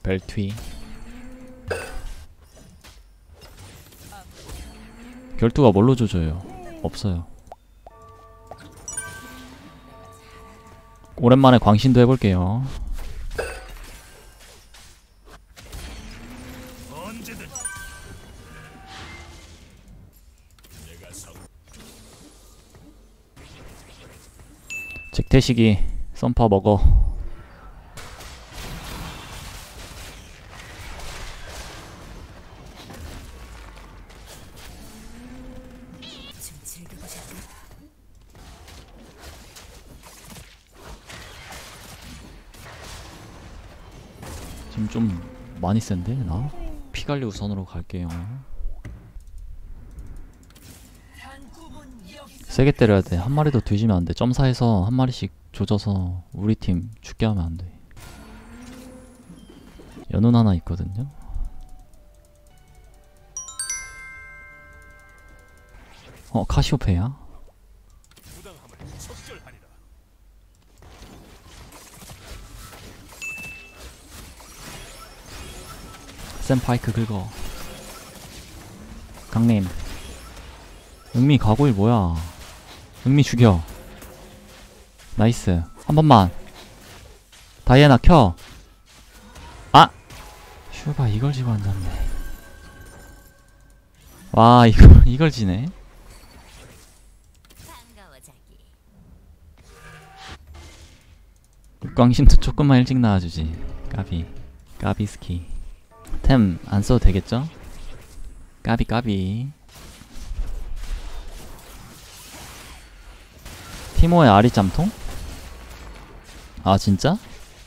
벨트위. 결투가 뭘로 조져요? 없어요. 오랜만에 광신도 해볼게요. 잭태식이 썬파 먹어. 지금 좀 많이 센데 나? 피관리 우선으로 갈게요. 세게 때려야 돼. 한 마리도 뒤지면 안 돼. 점사해서 한 마리씩 조져서 우리 팀 죽게 하면 안 돼. 연운 하나 있거든요. 카시오페야? 샘 파이크 긁어. 강림. 응미 가고일 뭐야? 응미 죽여. 나이스. 한 번만. 다이애나 켜. 아! 슈바 이걸 지고 앉았네. 와 이걸 지네. 육광신도 조금만 일찍 나와주지. 까비. 까비스키. 템 안 써도 되겠죠? 까비 까비. 티모의 아리 짬통? 아 진짜?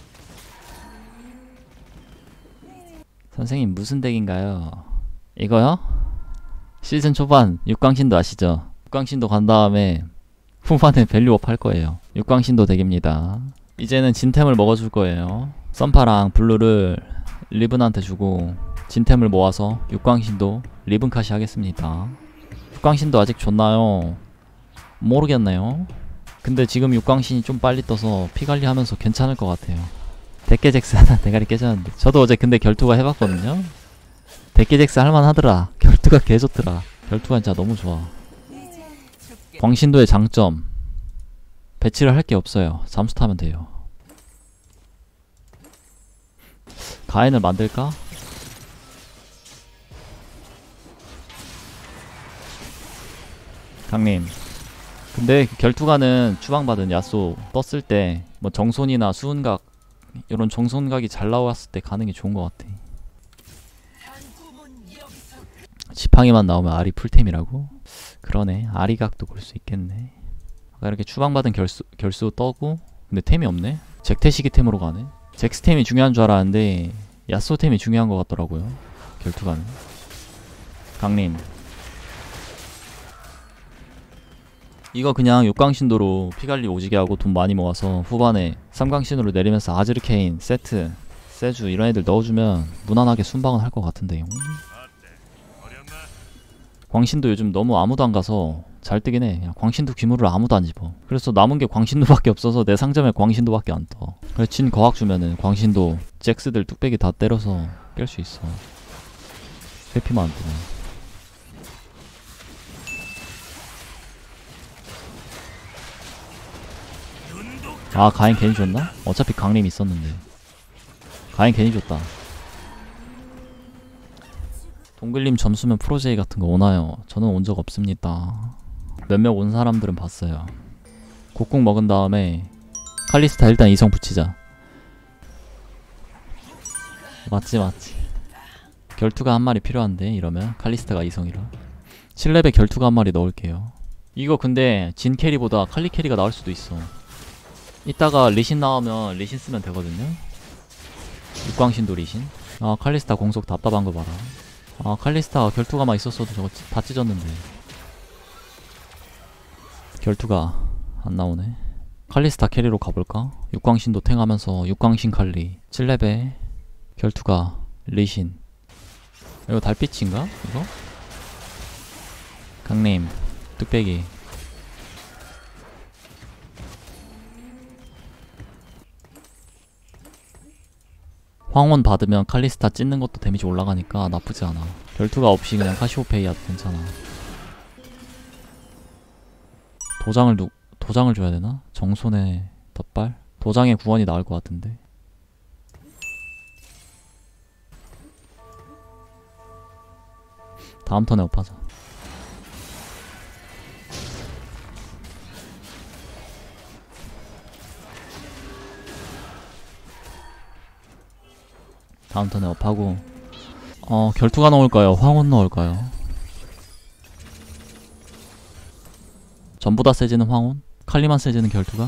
선생님 무슨 덱인가요? 이거요? 시즌 초반 육광신도 아시죠? 육광신도 간 다음에 후반에 밸류업 할 거예요. 육광신도 덱입니다. 이제는 진템을 먹어줄 거예요. 썬파랑 블루를 리븐한테 주고 진템을 모아서 육광신도 리븐카시 하겠습니다. 육광신도 아직 줬나요? 모르겠네요. 근데 지금 육광신이 좀 빨리 떠서 피관리하면서 괜찮을 것 같아요. 데깨잭스 하나 대가리 깨졌는데. 저도 어제 근데 결투가 해봤거든요. 데깨잭스 할만하더라. 결투가 개좋더라. 결투가 진짜 너무 좋아. 광신도의 장점, 배치를 할 게 없어요. 잠수 타면 돼요. 가엔을 만들까? 강님, 근데 결투가는 추방받은 야쏘 떴을 때 뭐 정손이나 수은각 이런 정손각이 잘 나왔을 때 가는 게 좋은 것 같아. 지팡이만 나오면 아리 풀템이라고? 그러네. 아리각도 볼 수 있겠네. 아까 이렇게 추방받은 결수 떠고, 근데 템이 없네? 잭태시기 템으로 가네? 잭스템이 중요한 줄 알았는데 야쏘 템이 중요한 것 같더라고요. 결투가는. 강림, 이거 그냥 육광신도로 피관리 오지게 하고 돈 많이 모아서 후반에 삼광신으로 내리면서 아즈르케인, 세트, 세주 이런 애들 넣어주면 무난하게 순방은 할 것 같은데요. 광신도 요즘 너무 아무도 안 가서 잘 뜨긴 해. 그냥 광신도 귀물을 아무도 안 집어. 그래서 남은 게 광신도밖에 없어서 내 상점에 광신도밖에 안 떠. 그래서 진 거학 주면은 광신도 잭스들 뚝배기 다 때려서 깰 수 있어. 회피만 안 뜨네. 아 가인 괜히 줬나? 어차피 강림 있었는데. 가인 괜히 줬다. 동글님 점수면 프로제이 같은 거 오나요? 저는 온 적 없습니다. 몇몇 온 사람들은 봤어요. 곡궁 먹은 다음에 칼리스타 일단 이성 붙이자. 맞지 맞지. 결투가 한 마리 필요한데 이러면 칼리스타가 이성이라 7렙에 결투가 한 마리 넣을게요. 이거 근데 진 캐리보다 칼리 캐리가 나을 수도 있어. 이따가 리신 나오면 리신 쓰면 되거든요. 육광신도 리신. 아 칼리스타 공속 답답한 거 봐라. 아 칼리스타 결투가만 있었어도 저거 다 찢었는데. 결투가 안 나오네. 칼리스타 캐리로 가볼까? 육광신도 탱하면서 육광신 칼리 7렙에 결투가 리신. 이거 달빛인가? 이거? 강림 뚝배기. 황혼 받으면 칼리스타 찢는 것도 데미지 올라가니까 나쁘지 않아. 결투가 없이 그냥 카시오페이아도 괜찮아. 도장을 줘야 되나? 정손의 덧발? 도장의 구원이 나을 것 같은데. 다음 턴에 업하자. 다음 턴에 업하고 결투가 넣을까요? 황혼 넣을까요? 전부 다 세지는 황혼? 칼리만 세지는 결투가?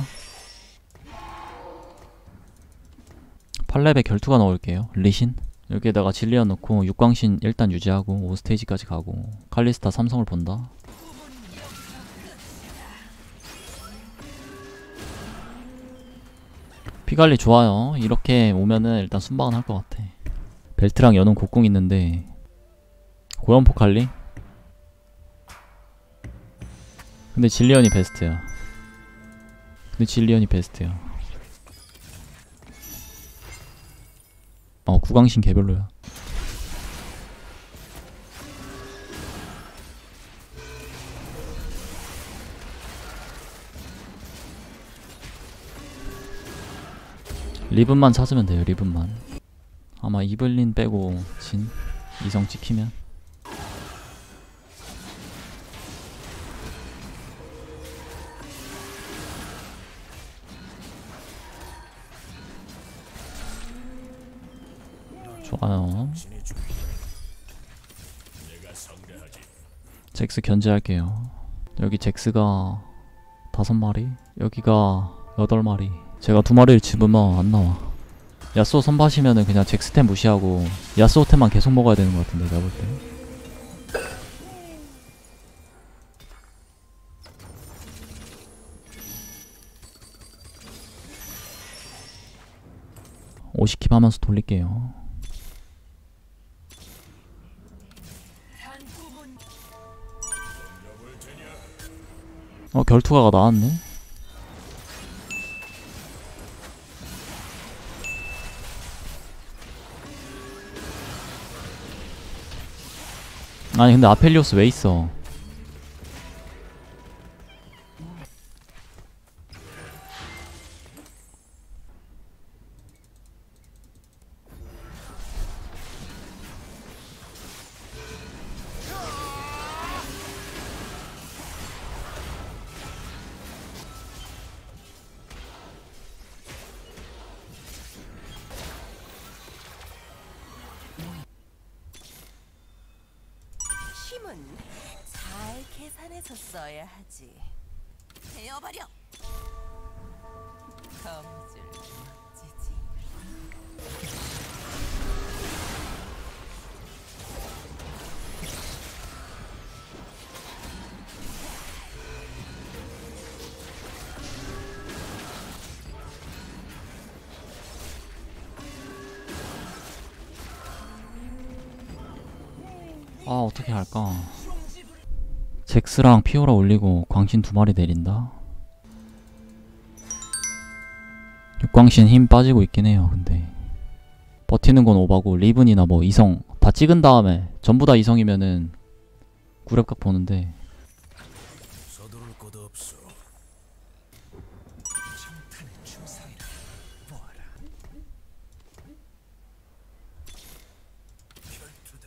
8렙에 결투가 넣을게요. 리신? 여기에다가 진리언 넣고 육광신 일단 유지하고 5스테이지까지 가고 칼리스타 삼성을 본다. 피관리 좋아요. 이렇게 오면은 일단 순방은 할 것 같아. 벨트랑 연운 곡궁 있는데 고연포 칼리? 근데 진리언이 베스트야. 구강신 개별로야. 리븐만 찾으면 돼요. 리븐만. 아마 이블린 빼고 진 이성 찍히면 좋아요. 잭스 견제할게요. 여기 잭스가 5마리, 여기가 8마리. 제가 2마리를 집으면 안 나와. 야스오 선바시면은 그냥 잭스템 무시하고 야스오템만 계속 먹어야 되는 것 같은데, 내가 볼 때. 50킵 하면서 돌릴게요. 결투가가 나왔네? 아니 근데 아펠리오스 왜 있어? 힘은 잘 계산해서 써야 하지. 베어버려. 거미줄 멋지지. 어떻게 할까? 잭스랑 피오라 올리고 광신 2마리 내린다? 육광신 힘 빠지고 있긴 해요. 근데 버티는 건 오바고 리븐이나 뭐 이성 다 찍은 다음에 전부 다 이성이면은 구렙각 보는데 서두를 것도 없어. 정탄의 충성이라 보아라. 결투다.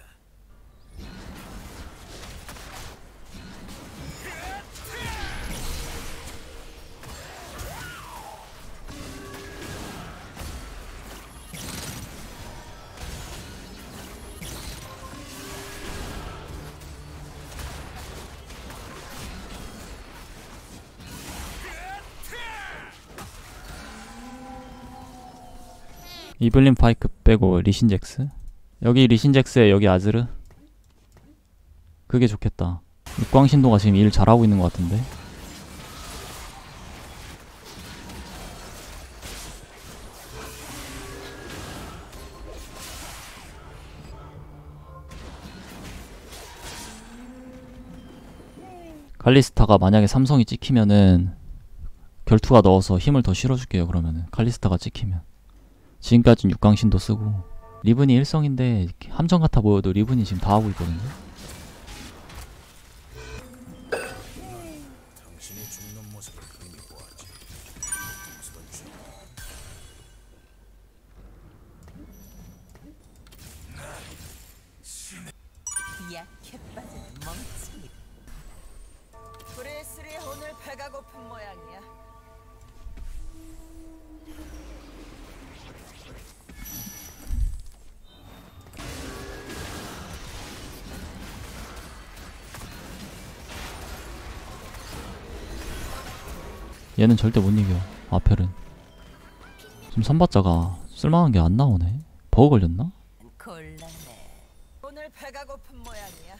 이블린 파이크 빼고 리신잭스? 여기 리신잭스에 여기 아즈르? 그게 좋겠다. 육광신도가 지금 일 잘하고 있는 것 같은데? 칼리스타가 만약에 삼성이 찍히면은 결투가 넣어서 힘을 더 실어줄게요. 그러면은 칼리스타가 찍히면 지금까진 육광신도 쓰고 리븐이 1성인데 함정 같아 보여도 리븐이 지금 다 하고 있거든요. 당신이 죽는 모습을 이미 보았지. 손주. 약해 빠진 멍청이. 브레스리 오늘 배가 고픈 모양이야. 얘는 절대 못 이겨. 아펠은 지금 선봤자가 쓸만한 게 안 나오네. 버그 걸렸나? 곤란해. 오늘 배가 고픈 모양이야.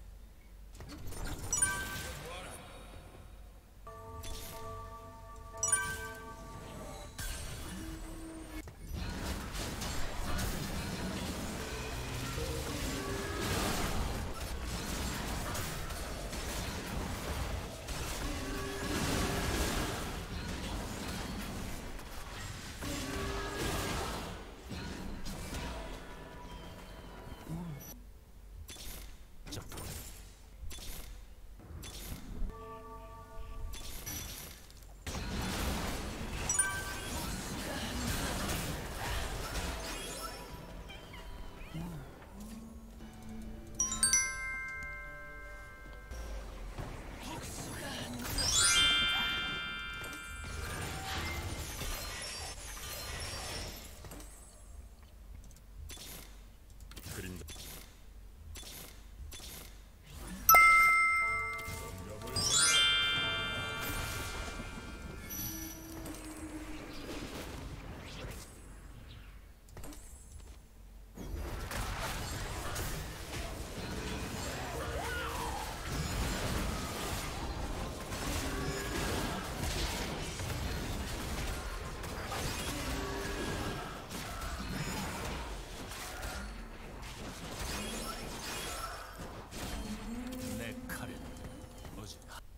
내 칼은 어제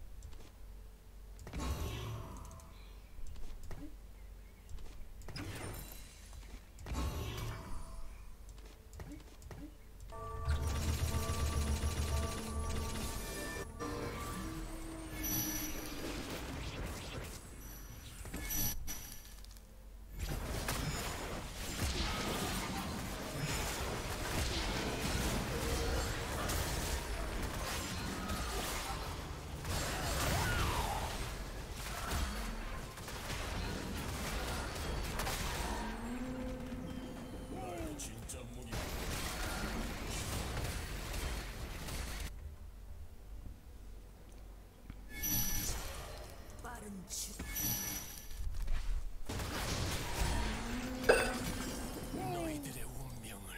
진짜 무기. 빠른 주. 너희들의 운명을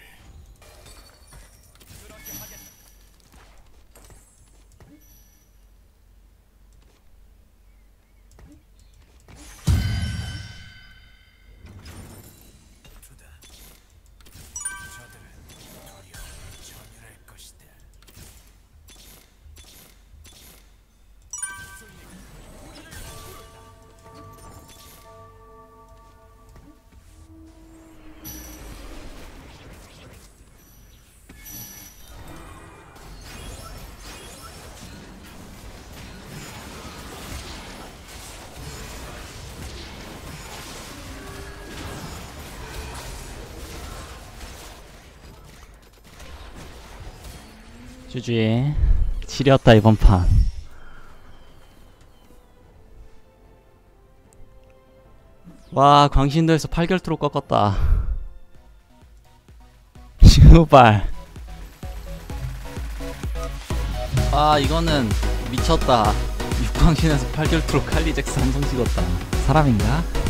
두다. 저들은 두려움에 전율할 것이다. GG. 지렸다 이번 판. 와, 광신도에서 8결투로 꺾었다. 슈발. 아, 이거는 미쳤다. 육광신에서 8결투로 칼리잭스 한성 찍었다. 사람인가?